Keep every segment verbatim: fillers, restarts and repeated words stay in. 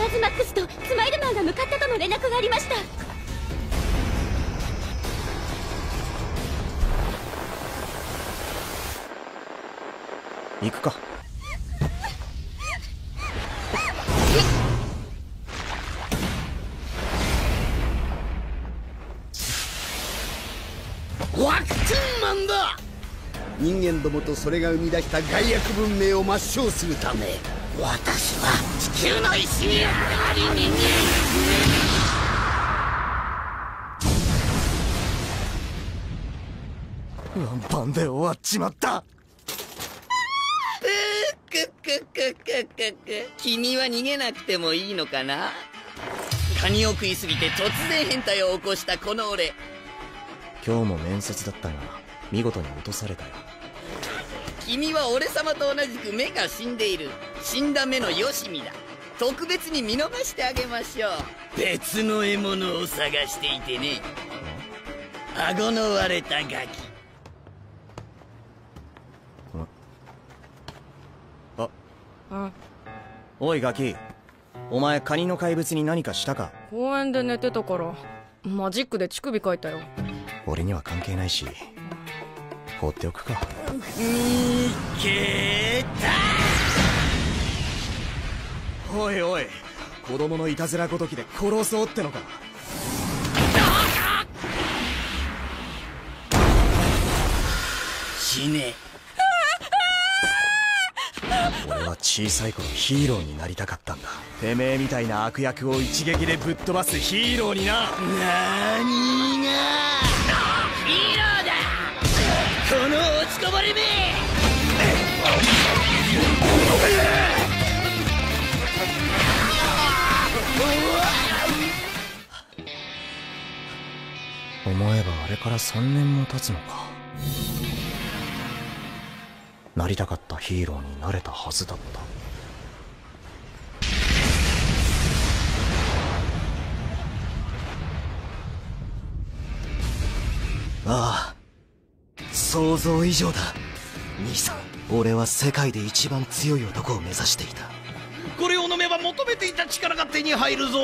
ラズマックスとスマイルマンが向かったとの連絡がありました。 行くか。 ワクチンマンだ。人間どもとそれが生み出した害悪文明を抹消するため、私は地球の石にあり人間。ワンパンで終わっちまった。 くくくくくく君は逃げなくてもいいのかな。カニを食いすぎて突然変態を起こしたこの俺。 今日も面接だったが見事に落とされたよ。 君は俺様と同じく目が死んでいる死んだ目のよしみだ。特別に見逃してあげましょう。別の獲物を探していてね。顎の割れたガキ。 あ、 うん、 おいガキ、お前カニの怪物に何かしたか。 公園で寝てたからマジックで乳首描いたよ。 俺には関係ないし放っておくか。 いけた。 おいおい、子供のいたずらごときで殺そうってのか。 死ね。 俺は小さい頃ヒーローになりたかったんだ。てめえみたいな悪役を一撃でぶっ飛ばすヒーローにな。 なーにーがヒーローだ。この落ちこぼれめ。 思えばあれからさんねんも経つのか。なりたかったヒーローになれたはずだった。ああ、想像以上だ。兄さん、俺は世界で一番強い男を目指していた。 これを飲めば求めていた力が手に入るぞ。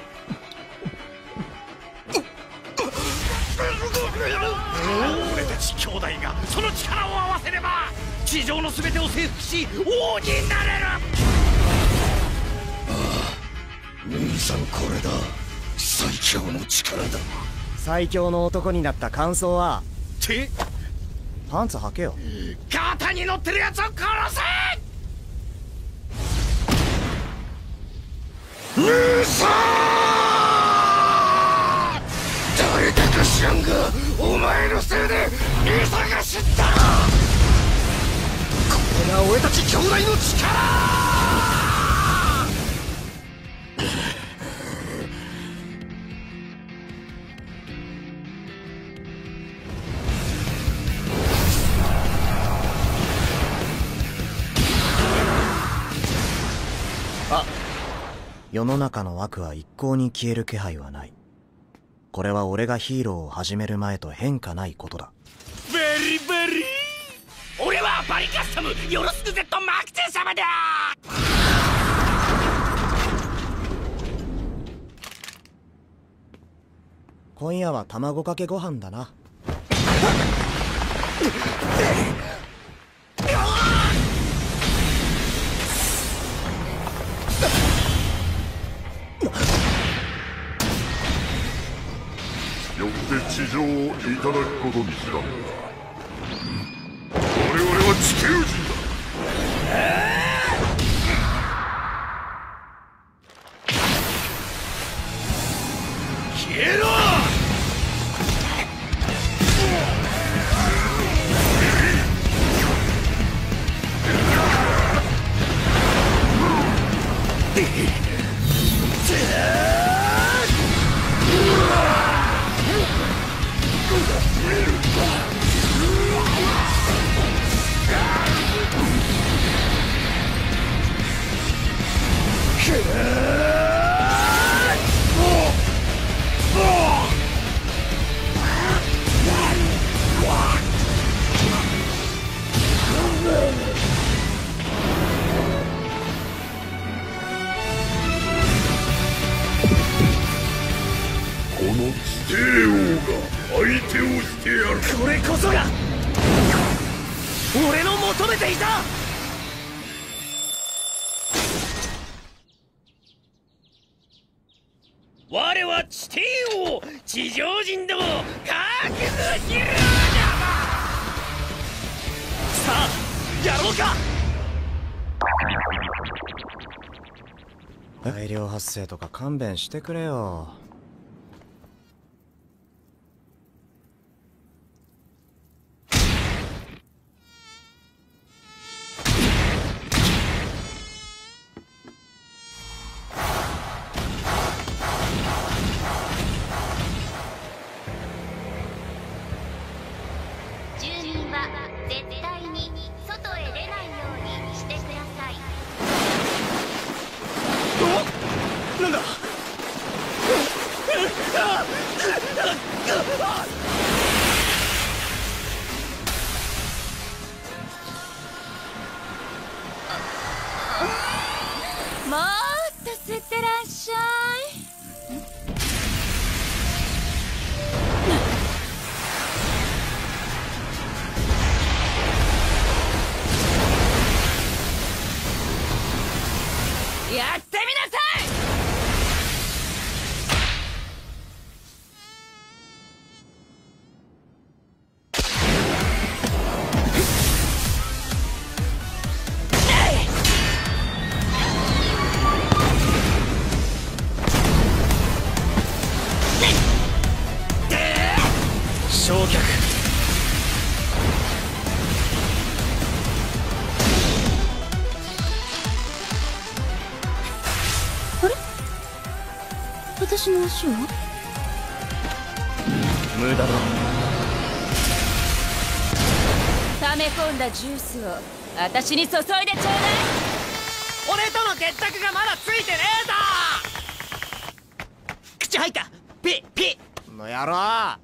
俺たち兄弟がその力を合わせれば地上の全てを征服し王になれる。ああ、兄さん、これだ。最強の力だ。 最強の男になった感想は？ てパンツ履けよ。 肩に乗ってるやつを殺せ。兄さん、誰だか知らんがお前のせいで兄さんが死んだ。これが俺たち兄弟の力。 あ、世の中の悪は一向に消える気配はない。これは俺がヒーローを始める前と変化ないことだ。 ベリベリー。俺はバリカスタムよろしく Z マクチェ様だ。 今夜は卵かけご飯だな。 よって地上をいただくことにしたんだ。我々は地球人だ。 消えろ。 をしてやる。 これこそが俺の求めていた。 我は地底王、地上人ども覚悟しろ。 さあやろうか。 大量発生とか勘弁してくれよ。 住民は絶対に外へ出ないようにしてください。 なんだ。 もっと吸ってらっしゃい。 やってみなさい。 焼却。 あれ？私の足は？ 無駄だ。 溜め込んだジュースを私に注いでちょうだい。 俺との結託がまだついてねえぞ。 口入った。ピッピッ。 この野郎。あ？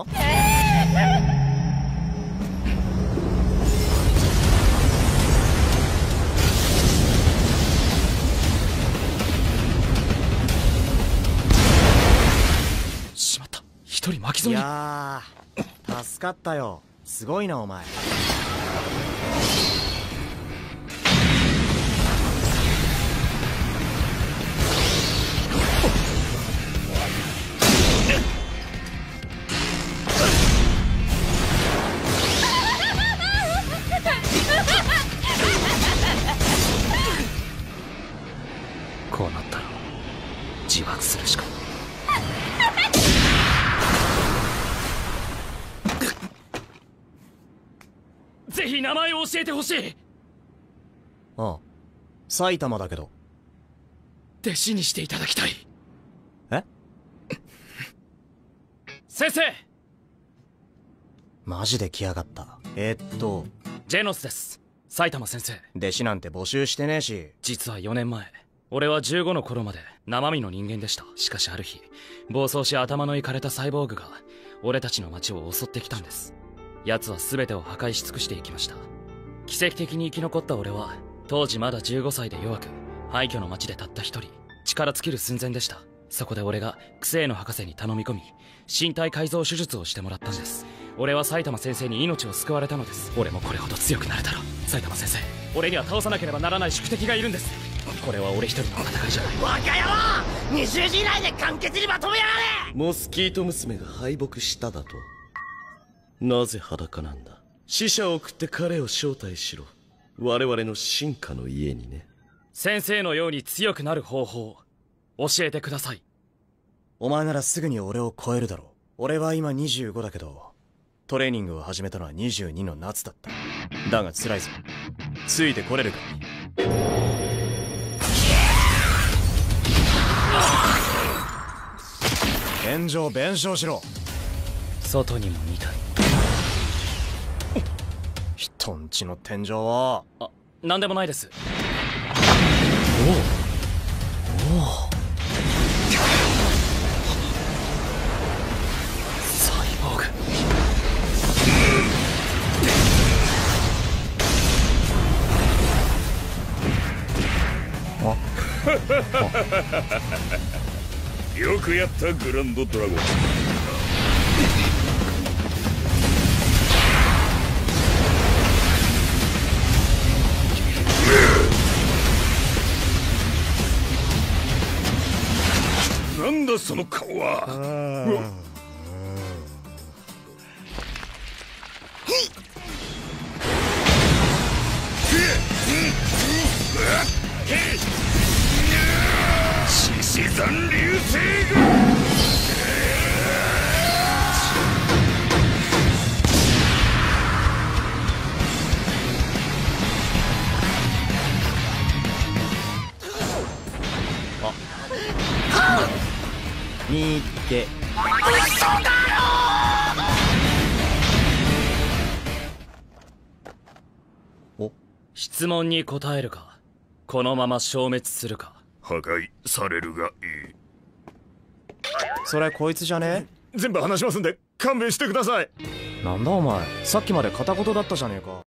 しまった。一人巻き添いえに。 やー助かったよ。すごいなお前。 こうなったら自爆するしか。ぜひ名前を教えてほしい。 ああ、埼玉だけど。 弟子にしていただきたい。 え？ 先生。 マジで来やがった。えー、っとジェノスです。埼玉先生。 弟子なんて募集してねえし。 実はよねんまえ、俺はじゅうごの頃まで生身の人間でした。しかしある日、暴走し頭のいかれたサイボーグが俺たちの町を襲ってきたんです。奴は全てを破壊し尽くしていきました。奇跡的に生き残った俺は当時まだじゅうごさいで弱く、廃墟の町でたった一人、力尽きる寸前でした。そこで俺がクセイの博士に頼み込み、身体改造手術をしてもらったんです。俺は埼玉先生に命を救われたのです。俺もこれほど強くなれたら、埼玉先生、俺には倒さなければならない宿敵がいるんです。これは俺一人の戦いじゃない。 バカ野郎、にじゅうじ以内で簡潔にまとめやがれ。 モスキート娘が敗北しただと。なぜ裸なんだ。死者を送って彼を招待しろ。我々の進化の家にね。 先生のように強くなる方法教えてください。 お前ならすぐに俺を超えるだろう。俺は今にじゅうごだけど、トレーニングを始めたのはにじゅうにの夏だった。だが辛いぞ。ついてこれるか。天井弁償しろ。 外にもにたい。 人んちの天井を。 あ、なんでもないです。 おおおお。 サイボーグ。 よくやったグランドドラゴン。 なんだその顔は。うわ獅子山流星が見て嘘だろ。お質問に答えるか、このまま消滅するか。 破壊されるがいい。 それこいつじゃね全部話しますんで勘弁してください。 え。なんだお前、さっきまで片言だったじゃねえか。